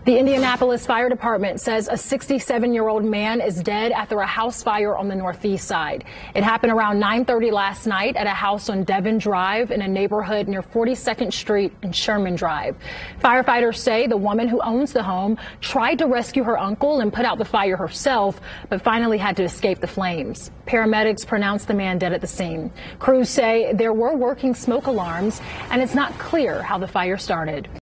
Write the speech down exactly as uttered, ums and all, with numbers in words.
The Indianapolis Fire Department says a sixty-seven-year-old man is dead after a house fire on the northeast side. It happened around nine thirty last night at a house on Devon Drive in a neighborhood near forty-second Street and Sherman Drive. Firefighters say the woman who owns the home tried to rescue her uncle and put out the fire herself, but finally had to escape the flames. Paramedics pronounced the man dead at the scene. Crews say there were working smoke alarms, and it's not clear how the fire started.